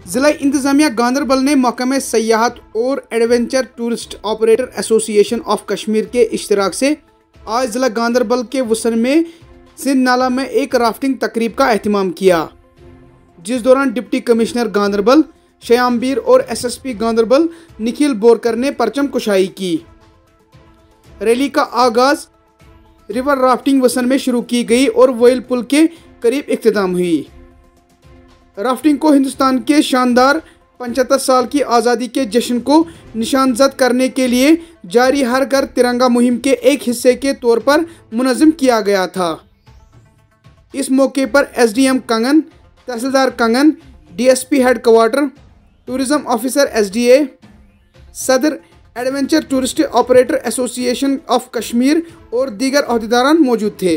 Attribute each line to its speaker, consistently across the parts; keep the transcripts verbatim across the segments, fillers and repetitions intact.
Speaker 1: जिला इंतजामिया गांधरबल ने महकमे सयाहत और adventure tourist operator association of Kashmir के इश्तराक से आज जिला गांधरबल के वसन में सिंध नाला में एक राफ्टिंग तकरीब का एहतमाम किया, जिस दौरान डिप्टी कमिश्नर गांधरबल शयामबीर और एसएसपी गांधरबल निखिल बोरकर ने परचम कुशाई की। रैली का आगाज रिवर राफ्टिंग वसन में शुरू की गई और वोइल पुल के करीब इख्तिताम हुई। राफ्टिंग को हिंदुस्तान के शानदार पचहत्तर साल की आज़ादी के जश्न को निशानजद करने के लिए जारी हर घर तिरंगा मुहिम के एक हिस्से के तौर पर मुनज़्ज़म किया गया था। इस मौके पर एसडीएम कंगन, तहसीलदार Kangan, DSP head quarter, tourism officer SDA, सदर adventure tourist operator association of Kashmir और दीगर अहदेदारान मौजूद थे।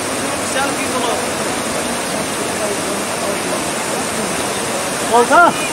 Speaker 2: कौन सा